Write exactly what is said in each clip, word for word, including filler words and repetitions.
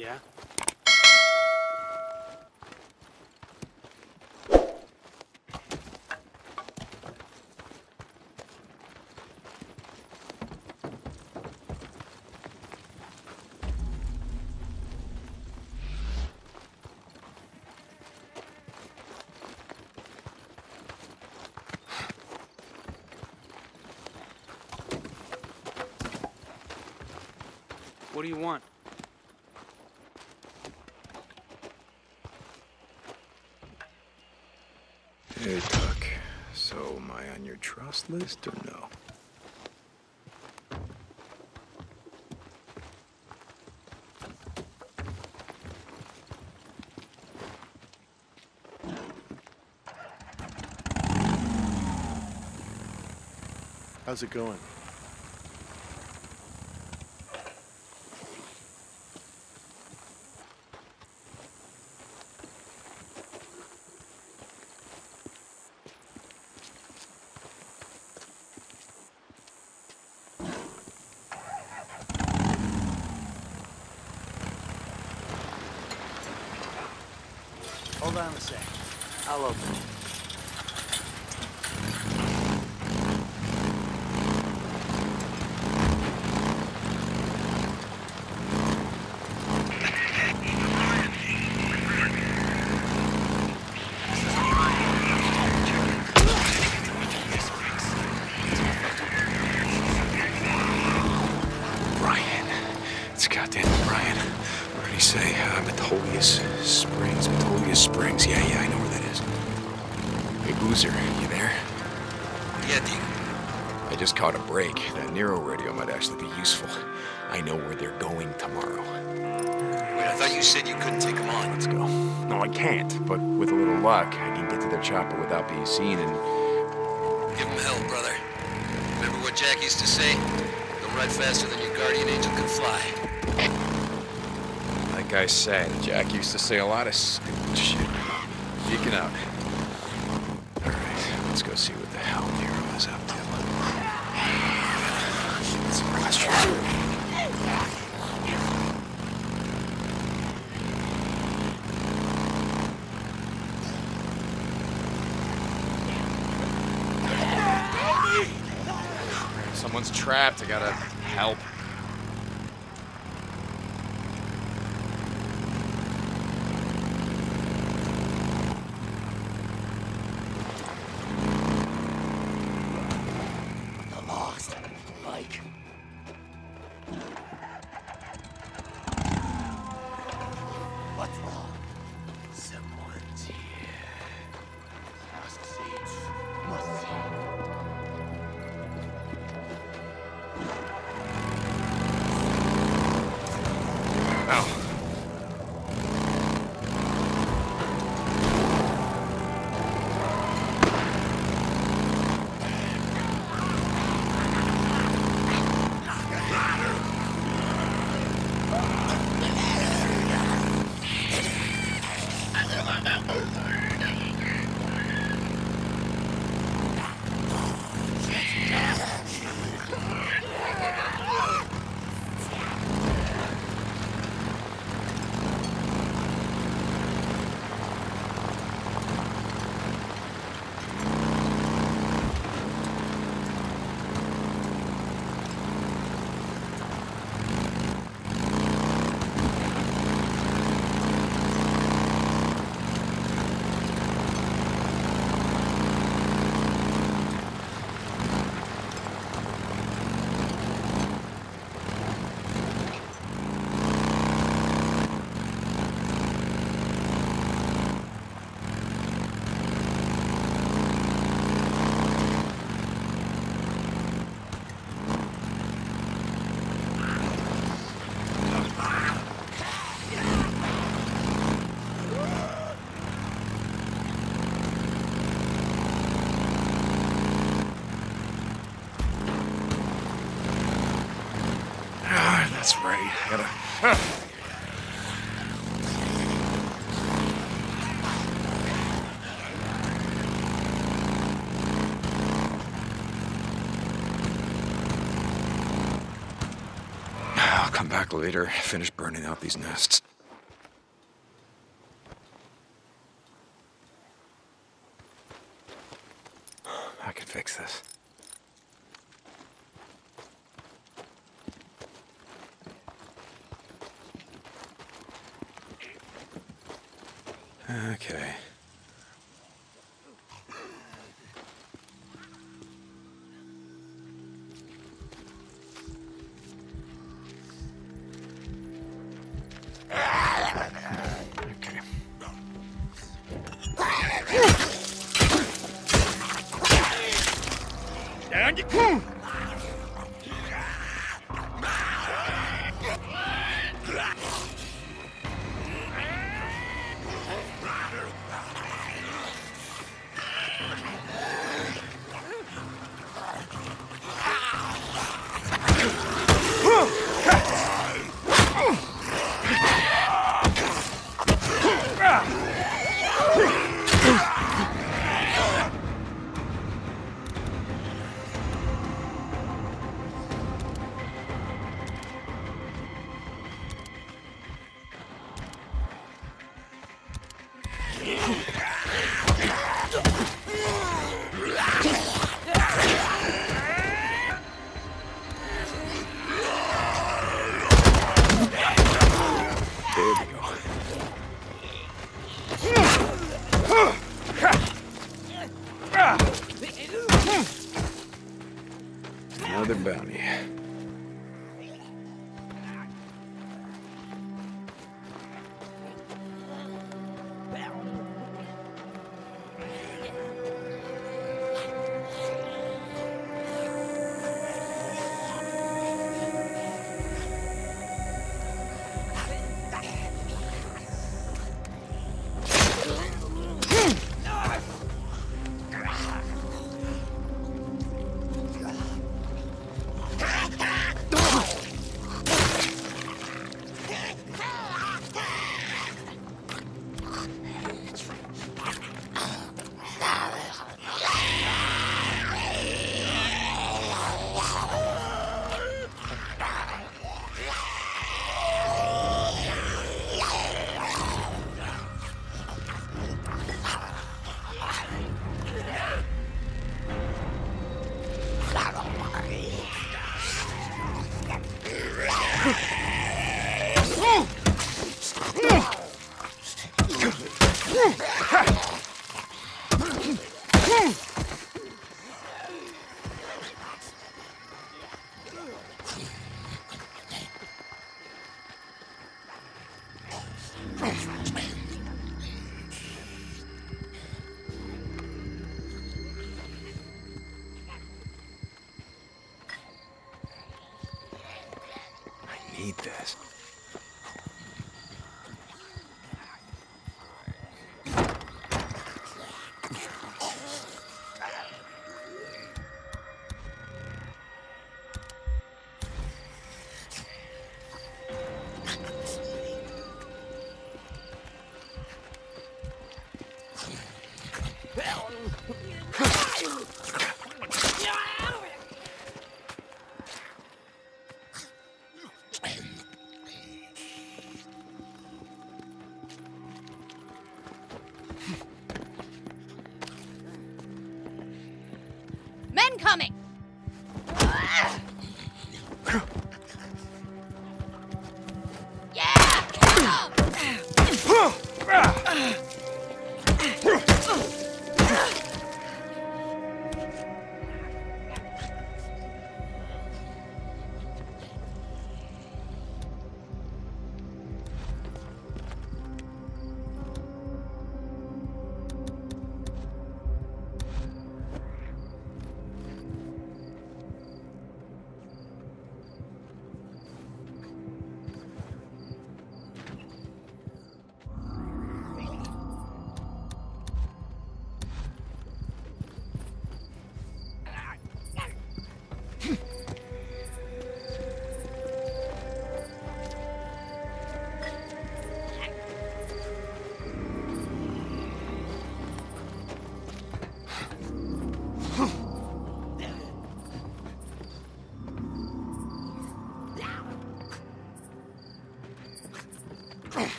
Yeah? What do you want? Hey, Doc. So, am I on your trust list or no? How's it going? Hold on a sec. I'll open it. Say, uh, Metolius Springs, Metolius Springs. Yeah, yeah, I know where that is. Hey, Boozer, you there? Yeah, Dean. I just caught a break. That Nero radio might actually be useful. I know where they're going tomorrow. Wait, I thought you said you couldn't take them on. Let's go. No, I can't, but with a little luck, I can get to their chopper without being seen and... Give them hell, brother. Remember what Jack used to say? They'll ride faster than your guardian angel can fly. Like I said, Jack used to say a lot of stupid shit. Geeking out. Alright, let's go see what the hell Nero is up to. Let's rush. Someone's trapped. I gotta help. That's right. I gotta... Huh. I'll come back later, finish burning out these nests. I can fix this. Okay. Down you come! Another bounty. I need this. Men coming! Yeah!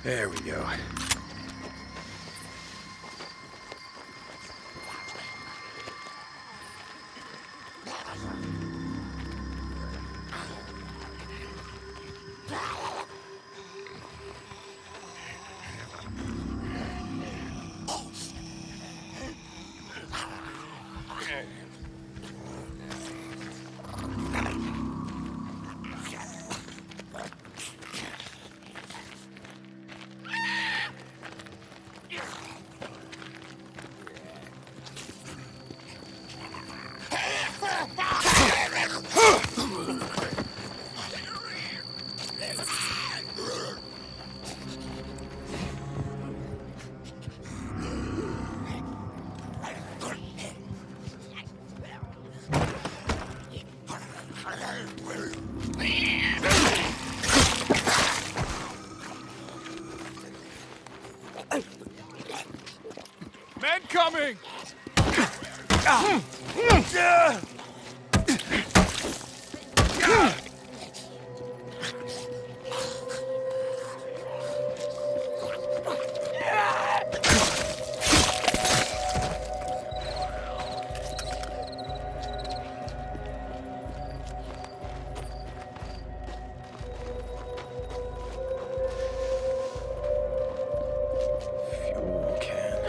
There we go. Men coming! Fuel can.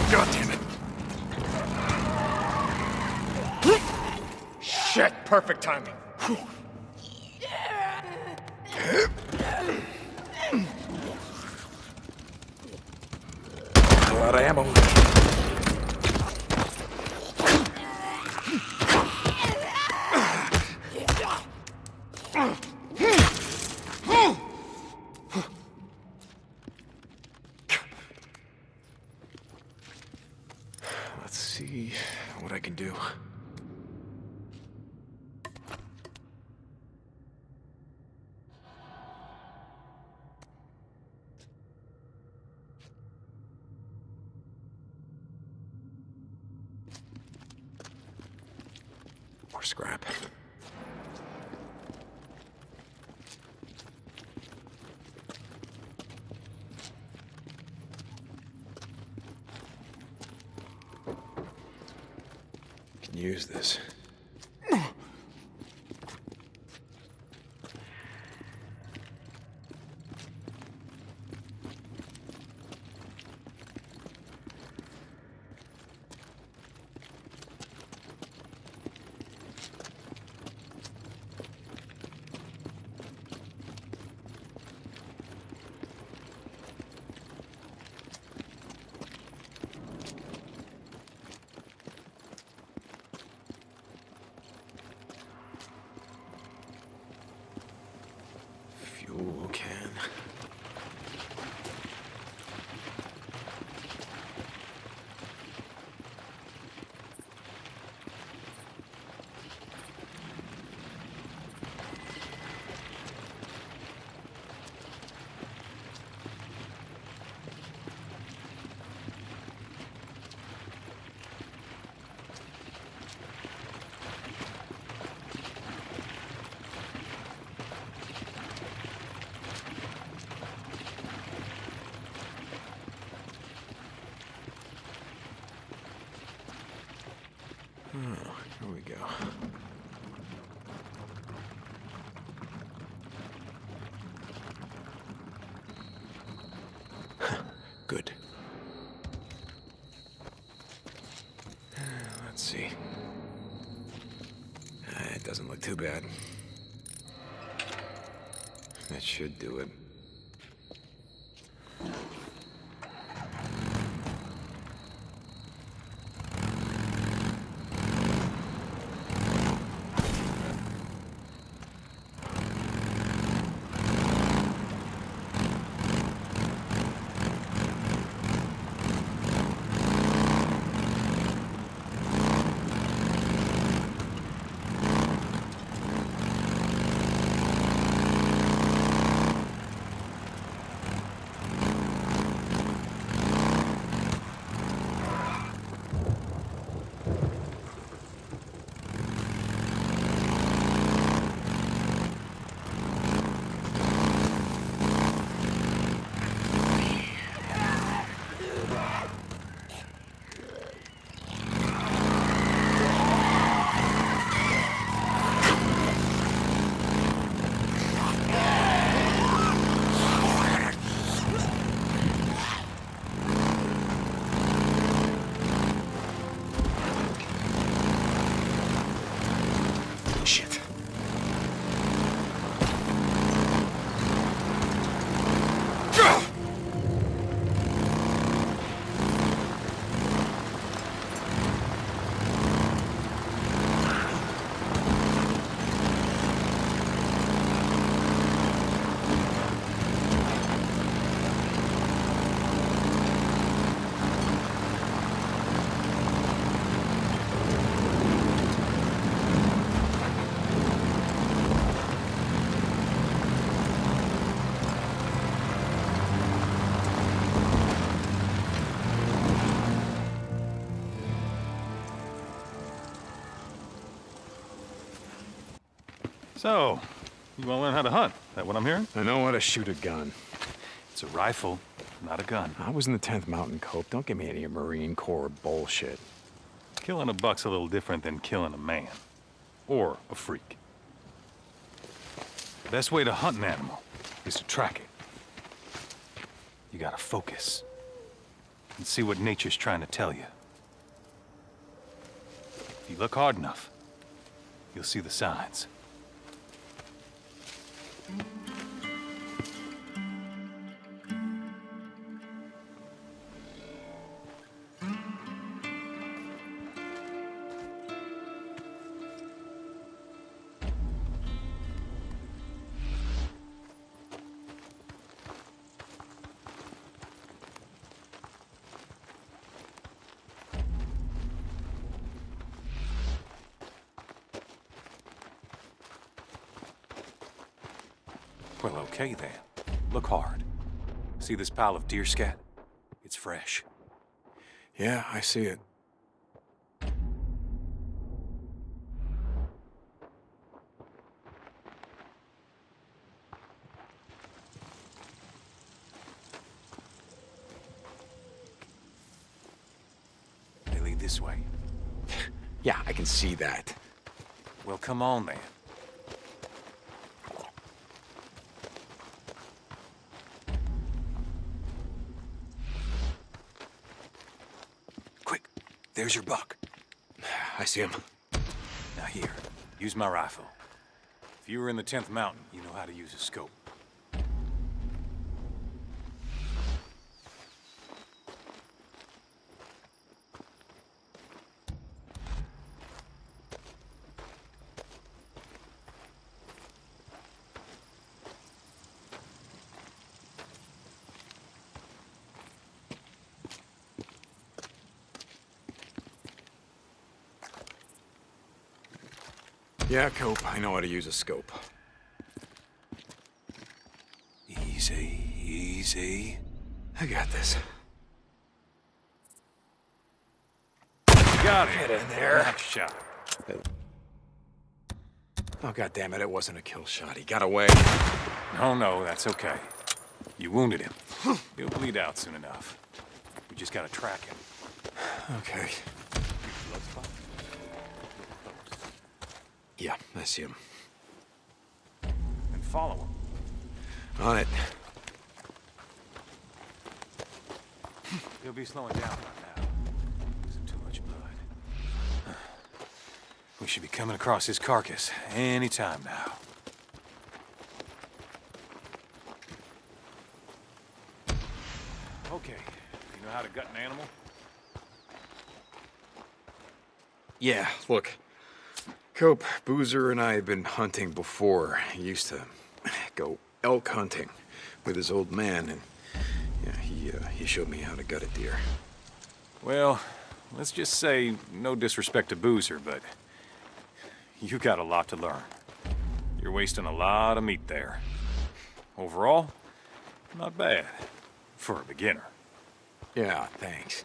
God damn it. Shit, perfect timing. A lot of ammo. Let's see what I can do. More scrap. Can use this. Fuel can. Oh, here we go. Good. Let's see. Uh, it doesn't look too bad. That should do it. Shit. So, you want to learn how to hunt? That what I'm hearing? I know how to shoot a gun. It's a rifle, not a gun. I was in the tenth Mountain Cope. Don't give me any Marine Corps bullshit. Killing a buck's a little different than killing a man. Or a freak. The best way to hunt an animal is to track it. You gotta focus. and see what nature's trying to tell you. If you look hard enough, you'll see the signs. Well, okay then. Look hard. See this pile of deer scat? It's fresh. Yeah, I see it. They lead this way. Yeah, I can see that. Well, come on then. There's your buck. I see him. Now here, use my rifle. If you were in the tenth mountain, you know how to use a scope. Yeah, Cope, I know how to use a scope. Easy, easy. I got this. Got it. Get in there. Nice shot. Oh, God damn it, it wasn't a kill shot. He got away. No, no, that's okay. You wounded him. He'll bleed out soon enough. We just gotta track him. Okay. Yeah, I see him. And follow him. On it. He'll be slowing down by now. Losing too much blood. We should be coming across his carcass any time now. Okay, you know how to gut an animal? Yeah, look. Cope, Boozer and I have been hunting before. He used to go elk hunting with his old man, and yeah, he, uh, he showed me how to gut a deer. Well, let's just say, no disrespect to Boozer, but you got a lot to learn. You're wasting a lot of meat there. Overall, not bad for a beginner. Yeah, thanks.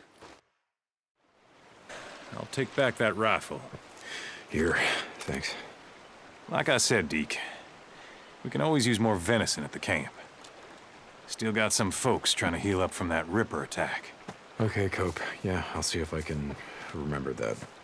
I'll take back that rifle. Here, thanks. Like I said, Deke, we can always use more venison at the camp. Still got some folks trying to heal up from that Ripper attack. Okay, Cope. Yeah, I'll see if I can remember that.